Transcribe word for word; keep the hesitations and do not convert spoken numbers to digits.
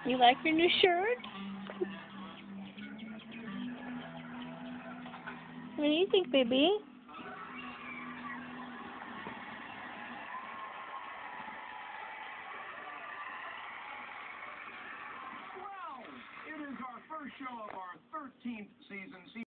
You like your new shirt? What do you think, baby? Well, it is our first show of our thirteenth season.